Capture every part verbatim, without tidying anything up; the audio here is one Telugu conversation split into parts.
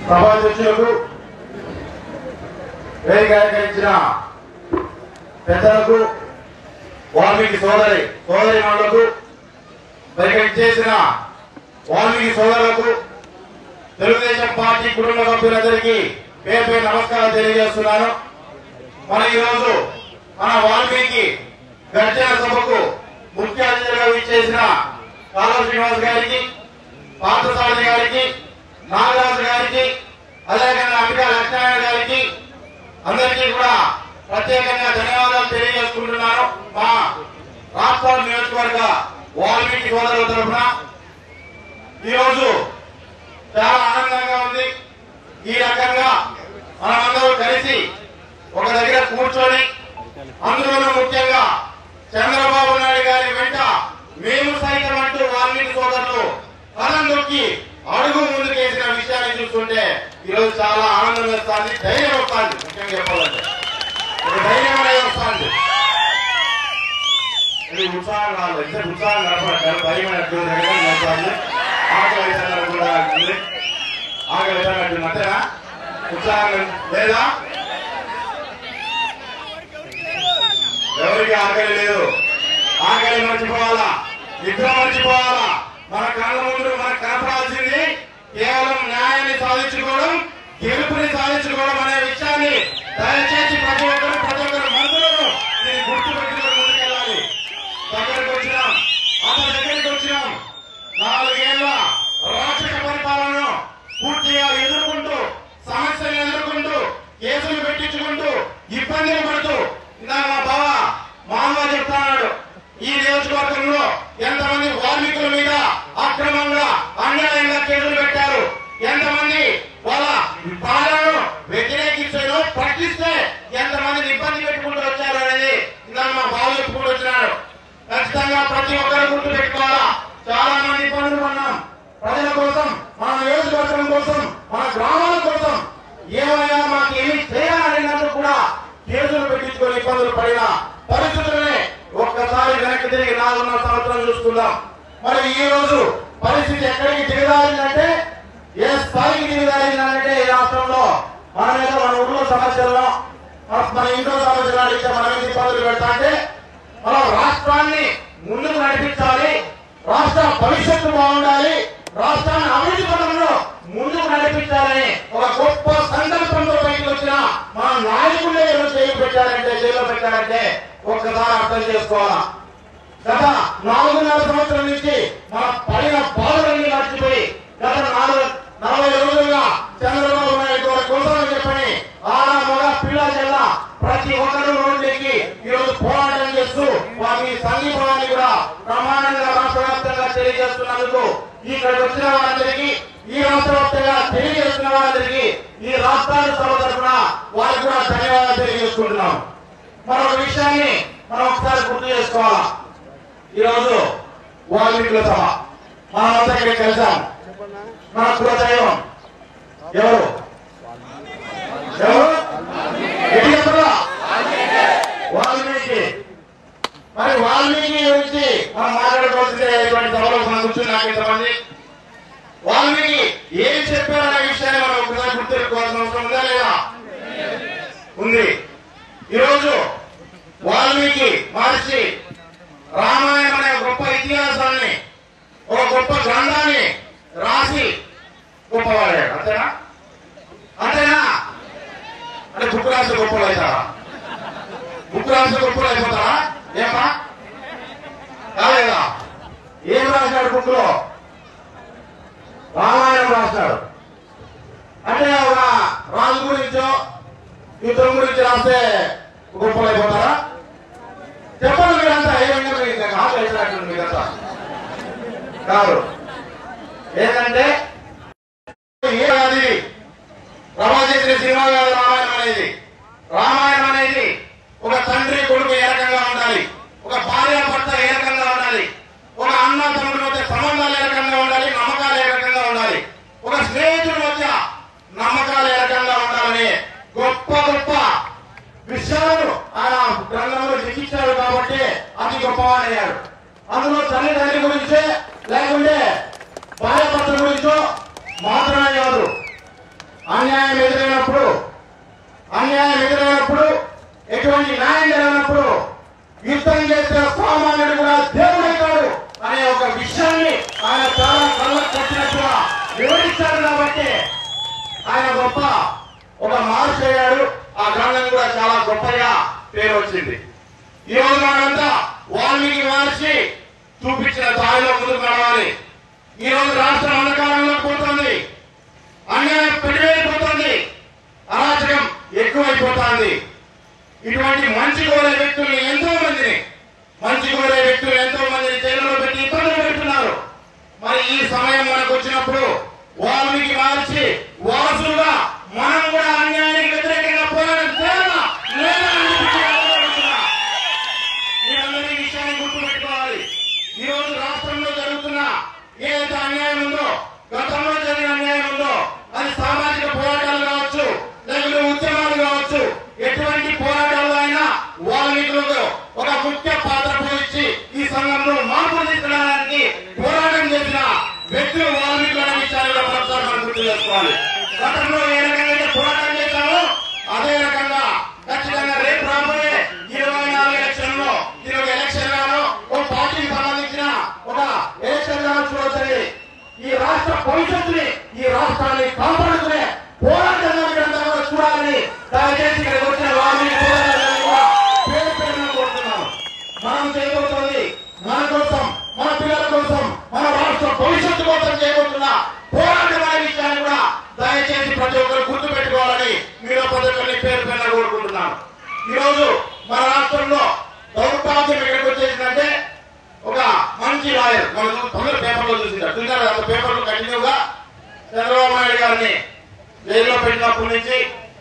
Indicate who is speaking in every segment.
Speaker 1: సభాధ్యక్షులకు వేదిక అలంకరించిన పెద్దలకు వాల్మీకి సోదరి సోదరి మండలకు వేదిక చేసిన వాల్మీకి సోదరులకు తెలుగుదేశం పార్టీ కుటుంబ సభ్యులందరికీ పేరు పేరు నమస్కారం తెలియజేస్తున్నాను. మన ఈరోజు మన వాల్మీకి గర్జన సభకు ముఖ్య అతిథిగా విచ్చేసిన కాలువ శ్రీనివాస్ గారికి, పార్థసారథి గారికి, నాగరాజు గారికి, అదేవిధంగా అంబికా లక్ష్మీనారాయణ గారికి అందరికీ కూడా ప్రత్యేకంగా ధన్యవాదాలు తెలియజేసుకుంటున్నాను. మా రాష్ట్ర నియోజకవర్గ వాల్మీకి సోదరుల తరఫున ఈరోజు చాలా ఆనందంగా ఉంది. ఈ రకంగా మనమందరూ కలిసి ఒక దగ్గర కూర్చొని, అందులోనూ ముఖ్యంగా చంద్రబాబు నాయుడు గారి వెంట మేము సైతం అంటూ వాల్మీకి సోదరులు కలం దొక్కి అడుగు ముందుకేసిన విషయాన్ని చూస్తుంటే ఈరోజు చాలా ఆనందం వేస్తుంది, ధైర్యం వస్తుంది. ముఖ్యంగా చెప్పాలంటే ఒక ధైర్యం అనేది వస్తుంది. ఇది ఉత్సాహం కాదు, ఇద్దరు ఉత్సాహం కనపడతారు, భయం నడుస్తుంది, ఆకలి కూడా ఆకలి అంతేనా? ఉత్సాహం లేదా? ఎవరికి ఆకలి లేదు. ఆకలి మర్చిపోవాలా, నిద్ర మర్చిపోవాలా. మన కళ్ళ ముందు మనకు కనపడాల్సింది కేవలం న్యాయాన్ని సాధించుకోవడం, గెలుపుని సాధించుకోవడం అనే విషయాన్ని దయచేసి ప్రతి ఒక్కరు ప్రతి ఒక్కరు మనసులను దీన్ని గుర్తు పెట్టుకుని ముందుకెళ్ళాలి. దగ్గరికి వచ్చినాం, అతని దగ్గరికి వచ్చినాం. నాలుగేళ్ల రాక్షస పరిపాలనను పూర్తిగా ఎదుర్కొంటూ, సమస్యలు ఎదుర్కొంటూ, కేసులు పెట్టించుకుంటూ, ఇబ్బందులు పడుతూ, ఇందాక మా బావ మామూలుగా చెప్తాడు, ఈ నియోజకవర్గంలో ఎంతమంది వాల్మీకుల మీద అక్రమంగా అన్యాయంగా కేసులు పెట్టారు, ఎంతమంది వాళ్ళ పాలనను వ్యతిరేకించారు, ప్రకటిస్తే ఎంతమందిని ఇబ్బంది పెట్టుకుంటూ వచ్చారు అనేది ఇందాక మా బావ చెప్పుకుంటూ వచ్చినాడు. ఖచ్చితంగా ప్రతి ఒక్కరు గుర్తు పెట్టుకోవాలా. చాలా మంది ఇబ్బందులు పడినాం ప్రజల కోసం, మన నియోజకవర్గం కోసం, మన గ్రామాల కోసం. ఏమైనా మాకు ఏమి చేయాలనేందుకు కూడా కేసులు పెట్టించుకొని ఇబ్బందులు పడిన పరిస్థితులనే ఒక్కసారి వెనక్కి తిరిగి నాలుగున్నర సంవత్సరం చూసుకుందాం. మరి ఈ రోజు పరిస్థితి ఎక్కడికి దిగజారిందంటే, ఏ స్థాయికి దిగజారిందంటే ఈ రాష్ట్రంలో మన మీద మన ఊళ్ళో సమస్యల్లో మన ఇంట్లో సమస్యలు అడిగితే మనం ఎన్ని ఇబ్బందులు పెడతా అంటే, మనం రాష్ట్రాన్ని ముందుకు నడిపించాలి, రాష్ట్ర భవిష్యత్తు బాగుండాలి, రాష్ట్రాన్ని అభివృద్ధి పథంలో ముందుకు నడిపించాలని ఒక గొప్ప సంకల్పంతో బయటకు వచ్చిన మన నాయకులే జైలు పెట్టారంటే జైల్లో పెట్టారంటే ఒక్కసారి అర్థం చేసుకోవాలా. గత నాలుగున్నర సంవత్సరం నుంచి మన పడిన బాధలన్నీ మర్చిపోయి గత నాలుగు నలభై రోజులుగా చంద్రబాబు నాయుడు గారి కోసం చెప్పని ఆడ మగ పిల్ల జిల్లా ప్రతి ఒక్కరు రోడ్లకి ఈరోజు పోరాటం చేస్తూ వారి సంఘీభావాన్ని కూడా ప్రమాణంగా రాష్ట్ర వ్యాప్తంగా తెలియజేస్తున్నందుకు ఇక్కడికి వచ్చిన వారందరికీ, ఈ రాష్ట్ర వ్యాప్తంగా తెలియజేస్తున్న వారందరికీ ఈ రాష్ట్రాల సభ తరఫున వారికి కూడా ధన్యవాదాలు తెలియజేసుకుంటున్నాం. మరొక విషయాన్ని మనం ఒకసారి గుర్తు చేసుకోవాలా. ఈరోజు వాల్మీకుల సభ మనమంతా ఇక్కడికి కలిసాం. మన కులదైవం ఎవరు ఎవరు వాల్మీకి. మరి వాల్మీకి గురించి మనం మాట్లాడుకోవాల్సిందే. ఇటువంటి సభలో మనం కూర్చున్నాం ఇంతమంది. వాల్మీకి ఏం చెప్పారనే విషయాన్ని మనం ఒకసారి గుర్తుపెట్టుకోవాల్సిన అవసరం ఉందా లేదా? ఉంది. ఈరోజు వాల్మీకి మహర్షి రామాయణం అనే గొప్ప ఇతిహాసాన్ని, ఒక గొప్ప గ్రంథాన్ని రాసి గొప్పవాడాడు. అంతేనా? అంతేనా? అంటే బుక్ రాసి గొప్పలు అవుతారా? బుక్ రాసి గొప్పలు అయిపోతారా? ఏమా కాలేదా? ఏం రాశాడు బుక్ లో? రామాయణం రాశాడు. అంటే ఒక రాజు గురించో యుద్ధం గురించి రాస్తే గొప్పలు అయిపోతారా? చెప్పండి మీరంతా. ఏమైనా మీకు ఆకలి వేసినట్టు మీకంతా కాదు. ఏంటంటే అది ప్రభాచేసిన సినిమా కాదు రామాయణం అనేది. రామాయణం అనేది ఒక తండ్రి కొడుకు ఏ రకంగా ఉండాలి, ఒక భార్య భర్త ఏ రకంగా ఉండాలి, ఒక అన్న తమ్ముడి మధ్య సంబంధాలు ఏ రకంగా ఉండాలి, నమ్మకాలు ఏ రకంగా ఉండాలి, ఒక స్నేహితుడి మధ్య నమ్మకాలు ఏ రకంగా ఉండాలని గొప్ప గొప్ప విషయాలను ఆయన గ్రంథంలో లిఖించాడు. కాబట్టి అతి గొప్పవాడయ్యాడు. అందులో తల్లిదండ్రి గురించే లేకుంటే భార్య భర్త గురించో మాత్రమే కాదు, అన్యాయం ఎదురైనప్పుడు అన్యాయం ఎదురైనప్పుడు ఎటువంటి న్యాయం జరిగినప్పుడు యుద్ధం చేసిన సామాన్యుడు కూడా దేవుడైతాడు అనే ఒక విషయాన్ని ఆయన చాలా కళ్ళకు కట్టినట్టుగా వివరించాడు. కాబట్టి ఆయన గొప్ప ఒక మహర్షి అయ్యాడు. ఆ గ్రంథం కూడా చాలా గొప్పగా పేరు వచ్చింది. ఈ రోజు మనంతా వాల్మీకి మహర్షి చూపించిన దారిలో ముందుకు నడవాలి. ఈ రోజు రాష్ట్రం అంధకారంలోకి పోతుంది, అన్యాయం పెరిగిపోతుంది, అరాచకం ఎక్కువైపోతుంది. ఇటువంటి మంచి కోరే వ్యక్తులు ఎంతో మందిని మంచి కోరే వ్యక్తులు ఎంతో మందిని జైల్లో పెట్టి ఇబ్బందులు పెడుతున్నారు. మరి ఈ సమయం మనకు వచ్చినప్పుడు వాల్మీకి మహర్షి వారసులుగా మనం కూడా అన్యాయానికి వ్యతిరేకంగా పోరాటం చేయాలా లేదా మీరందరూ ఈ విషయాన్ని గుర్తుపెట్టుకోవాలి. ఈ రోజు రాష్ట్రంలో జరుగుతున్న ఏదైతే అన్యాయం ఉందో, గతంలో జరిగిన అన్యాయం ఉందో, అది సామాజిక పోరాటాలు కావచ్చు, లేకపోతే ఉద్యమాలు కావచ్చు, ఎటువంటి పోరాటాలు అయినా వాల్మీకులకు ఒక ముఖ్య పాత్ర పోషించి ఈ సంఘంలో మార్పులు తీసుకురావడానికి పోరాటం చేసిన వ్యక్తులు వాల్మీకులు అనే విషయాన్ని కూడా మరొకసారి మనం గుర్తు చేసుకోవాలి. గతంలో ఏ రకంగా అయితే పోరాటం చేశామో అదే రకంగా ఖచ్చితంగా రేపు రాబోయే ఇరవై నాలుగు ఎలక్షన్ లో ఇది ఒక ఎలక్షన్ గాను ఒక పార్టీకి సంబంధించిన ఒక ఎలక్షన్ గాను చూడొచ్చండి. ఈ రాష్ట్ర భవిష్యత్తుని ఈ రాష్ట్రాన్ని కాపాడుకునే పోరాటంగా మీరంతా కూడా చూడాలని దయచేసి ఇక్కడికి వచ్చిన వాల్మీకి పోరాటాలను కూడా పేరు పేరున కోరుతున్నాను. మనం చేయబోతుంది మన కోసం, మన పిల్లల కోసం, మన రాష్ట్ర భవిష్యత్తు కోసం చేయబోతున్న పోరాటం అనే విషయాన్ని కూడా దయచేసి ప్రతి ఒక్కరు గుర్తు పెట్టుకోవాలని మీరు ప్రతి ఒక్కరిని పేరు పేరున కోరుకుంటున్నాను. ఈ రోజు మన రాష్ట్రంలో దౌర్భాగ్యం ఎక్కడికి వచ్చేసిందంటే ఒక మంచి లాయర్ మనం తొందర పేపర్లో చూసింటారు చూసారు అంత పేపర్లు కంటిన్యూగా చంద్రబాబు నాయుడు గారిని జైల్లో పెట్టినప్పటి నుంచి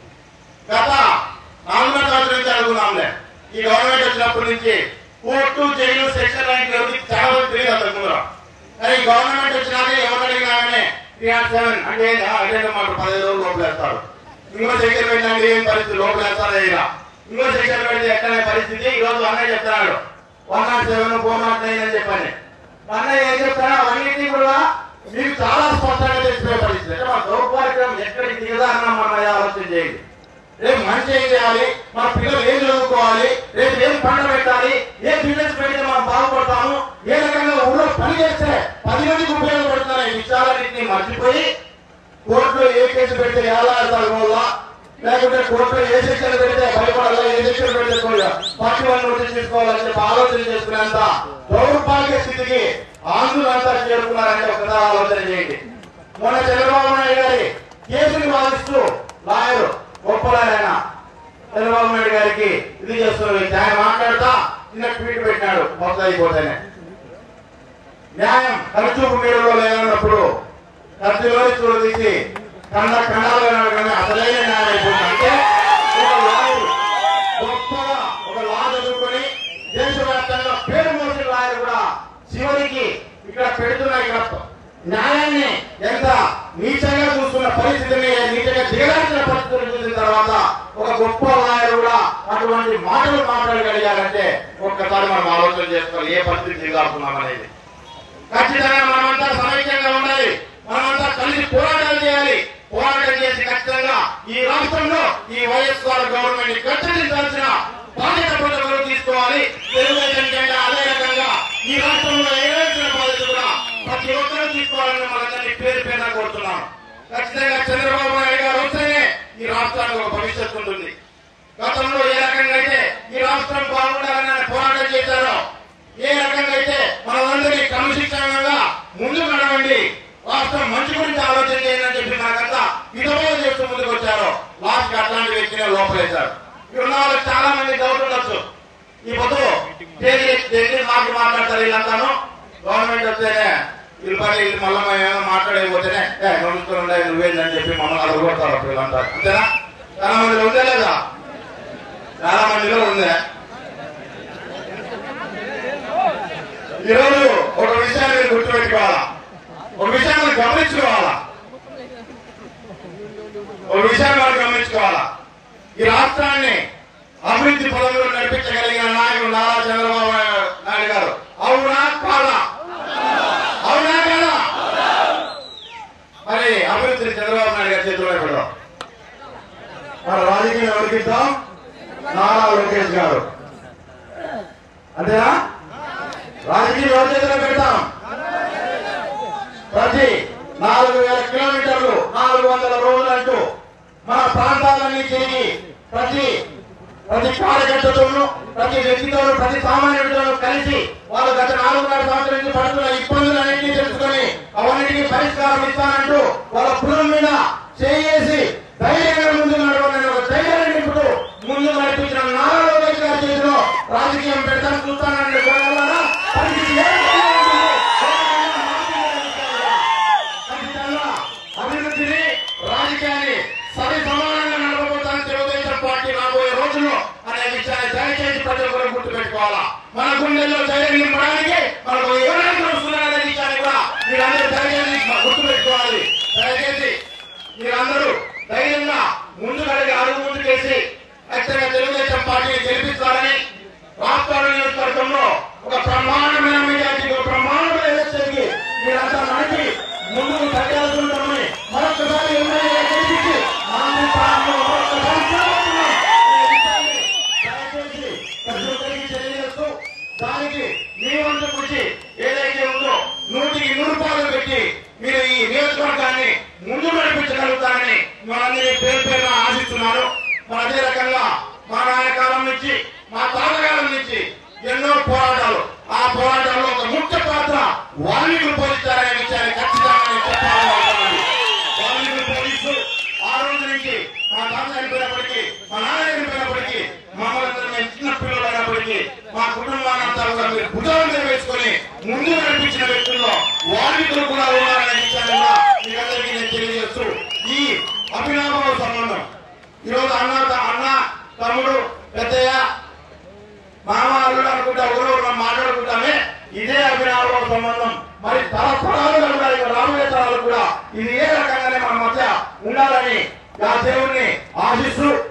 Speaker 1: గత నాలుగున్నర సంవత్సరం నుంచి అనుకున్నాంలే. ఈ గవర్నమెంట్ వచ్చినప్పటి నుంచి కోర్టు జైలు సెక్షన్ ర్యాంక్ చాలా మంది తెలియదు అంత ముందర. కానీ ఈ గవర్నమెంట్ వచ్చినాక ఎవరు అడిగినాగానే త్రీ నాట్ సెవెన్ అంటే అటెండ్ మాట పదిహేను రోజులు లోపలేస్తారు. ఇంకో సెక్షన్ పెట్టినాక ఏం పరిస్థితి లోపలేస్తారా ఇలా ఇంకో సెక్షన్ పెడితే ఎక్కడనే పరిస్థితి. ఈ రోజు అన్నయ్య చెప్తున్నాడు one nought seven four nought nine అని చెప్పని. అన్నయ్య ఏం చెప్తాడో అవన్నింటినీ కూడా మీకు చాలా స్పష్టంగా తెలిసిపోయే పరిస్థితి. అంటే మన దౌర్భాగ్యం ఎక్కడికి దిగదారన్నా మన ఆలోచన చేయండి. రేపు మంచి ఏం చేయాలి, మన పిల్లలు ఏం చదువుకోవాలి, రేపు ఏం పంట పెట్టాలి, ఏ బిజినెస్ పెడితే మనం బాగుపడతాము, ఏ రకంగా ఊళ్ళో పని చేస్తే పది మందికి ఉపయోగపడుతున్న ఈ విషయాలన్నింటినీ మర్చిపోయి కోర్టులో ఏ కేసు పెడితే ఎలా వల్ల లేకుంటే కోర్టులో ఏ శిక్షణ పెడితే భయపడాలా, ఏ శిక్షణ పెడితే పార్టీ వన్ నోటీస్ తీసుకోవాలని చెప్పి ఆలోచన చేసుకునేంత దౌర్భాగ్య స్థితికి ఆందోళనంతా చేరుకున్నారంటే ఒకసారి ఆలోచన చేయండి. మొన్న చంద్రబాబు నాయుడు గారి కేసుని వాదిస్తూ లాయరు గొప్పలాయన చంద్రబాబు నాయుడు గారికి ఇది చేస్తున్న ఆయన మాట్లాడుతా చిన్న ట్వీట్ పెట్టినాడు మొత్తం అయిపోతేనే న్యాయం ఖర్చు మీరులో లేనప్పుడు ఖర్చులో చూడు తీసి కన్న కన్నాలు అసలైన న్యాయం అయిపోతుంది. అంటే ఒక లాయర్ గొప్పగా ఒక లా చదువుకొని దేశవ్యాప్తంగా పేరు మోసిన లాయర్ కూడా చివరికి ఇక్కడ పెడుతున్న ఇక్కడ న్యాయాన్ని ఎంత నీచంగా చూస్తున్న పరిస్థితిని నీచంగా దిగలాల్సిన పరిస్థితులు చూసిన తర్వాత ఒక గొప్ప లాయర్ కూడా అటువంటి మాటలు మాట్లాడగలిగారంటే ఒక్కసారి మనం ఆలోచన చేసుకోవాలి ఏ పరిస్థితి దిగాడుతున్నాం అనేది. ఖచ్చితంగా మనమంతా సమైక్యంగా ఉండాలి, మనమంతా కలిసి పోరాటాలు చేయాలి. పోరాటం చేసి ఖచ్చితంగా ఈ రాష్ట్రంలో ఈ వైఎస్ఆర్ గవర్నమెంట్ ని కట్టడించాల్సిన బాధ్యత ప్రతి ఒక్కరు తీసుకోవాలి. తెలుగుదేశం జెండా అదే రకంగా ఈ రాష్ట్రంలో ఏదైనా బాధ్యత కూడా ప్రతి ఒక్కరూ తీసుకోవాలని మనందరినీ పేరు పేరున కోరుతున్నాను. ఖచ్చితంగా చంద్రబాబు నాయుడు గారు వస్తేనే ఈ రాష్ట్రానికి ఒక భవిష్యత్తు ఉంటుంది. గతంలో ఏ రకంగా అయితే ఈ రాష్ట్రం బాగుండాలని పోరాటం చేశారో, ఏ రకంగా అయితే మనందరినీ క్రమశిక్షణగా ముందుకు నడవండి, రాష్ట్రం మంచి గురించి ఆలోచన చేయండి అని చెప్పి నాకంతా విధంగా చేస్తూ ముందుకు వచ్చారో లాస్ట్ అట్లాంటి వ్యక్తిని లోపలేశారు. ఇక్కడ వాళ్ళకి చాలా మంది డౌట్ ఉండొచ్చు, ఈ పొద్దు మాకు మాట్లాడతారు వీళ్ళంతాను గవర్నమెంట్ వస్తేనే వీళ్ళు పని వీళ్ళు మళ్ళీ మేము మాట్లాడకపోతేనే నడుస్తూ ఉండే నువ్వేందని చెప్పి మమ్మల్ని అడగొడతారు అప్పుడు వీళ్ళంటారు. అంతేనా? చాలా మందిలో ఉందే లేదా? చాలా మందిలో ఉందే. ఈరోజు ఒక విషయాన్ని మీరు గుర్తుపెట్టుకోవాలా, ఒక విషయాన్ని గమనించుకోవాలా, ఒక విషయాన్ని మనం గమనించుకోవాలా. ఈ రాష్ట్రాన్ని అభివృద్ధి పదవిలో నడిపించగలిగిన నాయకుడు నారా చంద్రబాబు నాయుడు గారు. అవునా కాదా? అవునా కాదా? మరి అభివృద్ధిని చంద్రబాబు నాయుడు గారి చేతిలో పెడదాం. లోకేష్ గారు. అంతేనా? రాజకీయ ఎవరి చేతిలో పెడతాం? ప్రతి నాలుగు వేల కిలోమీటర్లు నాలుగు వందల రోజులు అంటూ మన ప్రాంతాలన్నీ తిరిగి ప్రతి ప్రతి కార్యకర్తతోనూ ప్రతి వ్యక్తితోనూ ప్రతి సామాన్యుడితోనూ కలిసి వాళ్ళు గత నాలుగున్నర సంవత్సరం నుంచి పడుతున్న ఇబ్బందులన్నింటినీ తెలుసుకొని అవన్నిటికీ పరిష్కారం ఇస్తానంటూ వాళ్ళ పురం మీద చేసి ధైర్యంగా ముందు నడవాలని ఒక ధైర్యాన్ని నింపుతూ ముందు నడిపించిన నారా లోకేష్ గారి చేతిలో రాజకీయం పెడతాను చూస్తానని అభివృద్ధిని రాజకీయాన్ని సరి సమానంగా నడవబోతాను తెలుగుదేశం పార్టీ రాబోయే రోజుల్లో అనే విషయాన్ని దయచేసి ప్రజలు కూడా గుర్తు పెట్టుకోవాలా. మన గుండెల్లో ధైర్యం నింపడానికి మనకు ఎవరైనా వస్తున్నారనే విషయాన్ని కూడా మీరందరూ దయచేసి గుర్తు పెట్టుకోవాలి. దయచేసి మీరందరూ ధైర్యంగా ముందుకడిగి అడుగు ముందుకేసి ఖచ్చితంగా తెలుగుదేశం పార్టీని గెలిపిస్తారని రాష్ట్ర నియోజకవర్గంలో ఒక బ్రహ్మాండమైన మీడియాకి ఒక బ్రహ్మాండమైన ఎలక్షన్కి మీరంతా నడిపి ముందుకు తగ్గాల్సి ఉంటామని మరొకసారి గెలిపించి తెలియజేస్తూ దానికి మీ వంతు కృషి ఏదైతే ఉందో నూటికి నూరు రూపాయలు పెట్టి మీరు ఈ నియోజకవర్గాన్ని ముందు నడిపించగలుగుతారని మనందరి పేరు పేరున ఆశిస్తున్నారు. మరి అదే రకంగా మా నాయన కాలం నుంచి మా తాతకాలం నుంచి ఎన్నో పోరాటాలు, ఆ పోరాటాల్లో ఒక ముఖ్య పాత్ర వాల్మీకులు పోలీస్తారనే విషయాన్ని ఖచ్చితంగా చెప్పాలి. వాల్మీకులు పోలీసు ఆ రోజు నుంచి మా తాత చనిపోయినప్పటికీ మా నాన్న చనిపోయినప్పటికీ మమ్మల్ని మేము చిన్న పిల్లలు అయినప్పటికీ మా కుటుంబాన్నంతా కూడా మీరు భుజాలు వేసుకొని ముందు నడిపించిన వ్యక్తుల్లో వాల్మీకులు కూడా ఉన్నారనే విషయాన్ని కూడా మీరందరికీ నేను తెలియజేస్తూ ఈ అభినవ సంబంధం ఈరోజు అన్న అన్న తమ్ముడు పెద్దయ్య మామ అల్లుడు అనుకుంటా ఊరూరు మాట్లాడుకుంటామే ఇదే అభినవ సంబంధం. మరి తరతరాలు కూడా రాబోయే తరాలు కూడా ఇది ఏ రకంగానే మన మధ్య ఉండాలని ఆ దేవుణ్ణి ఆశిస్తూ